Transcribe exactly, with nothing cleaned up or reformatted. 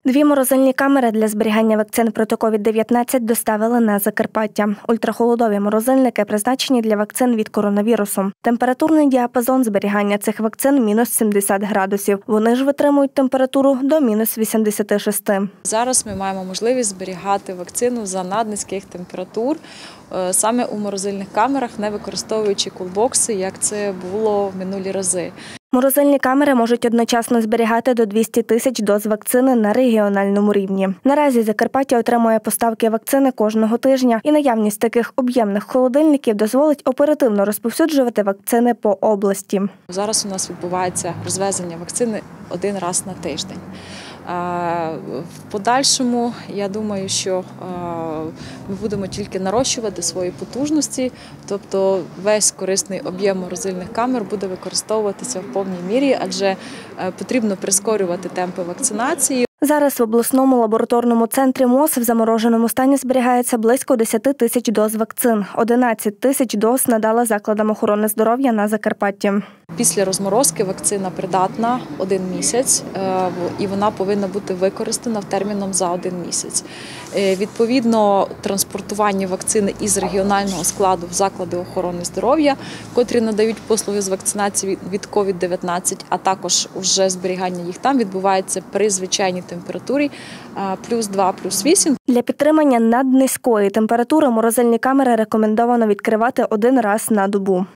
Дві морозильні камери для зберігання вакцин проти ковід дев'ятнадцять доставили на Закарпаття. Ультрахолодові морозильники призначені для вакцин від коронавірусу. Температурний діапазон зберігання цих вакцин – мінус сімдесят градусів. Вони ж витримують температуру до мінус вісімдесят шість. Зараз ми маємо можливість зберігати вакцину за наднизьких температур, саме у морозильних камерах, не використовуючи кулбокси, як це було в минулі рази. Морозильні камери можуть одночасно зберігати до двох тисяч доз вакцини на регіональному рівні. Наразі Закарпаття отримує поставки вакцини кожного тижня, і наявність таких об'ємних холодильників дозволить оперативно розповсюджувати вакцини по області. Зараз у нас відбувається розвезення вакцини один раз на тиждень. В подальшому, я думаю, що ми будемо тільки нарощувати свої потужності, тобто весь корисний об'єм морозильних камер буде використовуватися в повній мірі, адже потрібно прискорювати темпи вакцинації. Зараз в обласному лабораторному центрі МОЗ в замороженому стані зберігається близько десяти тисяч доз вакцин. одинадцять тисяч доз надала закладам охорони здоров'я на Закарпатті. Після розморозки вакцина придатна один місяць і вона повинна бути використана терміном за один місяць. Відповідно, транспортування вакцини із регіонального складу в заклади охорони здоров'я, котрі надають послуги з вакцинації від ковід дев'ятнадцять, а також вже зберігання їх там відбувається при звичайній температурі плюс два, плюс вісім. Для підтримання наднизької температури морозильні камери рекомендовано відкривати один раз на добу.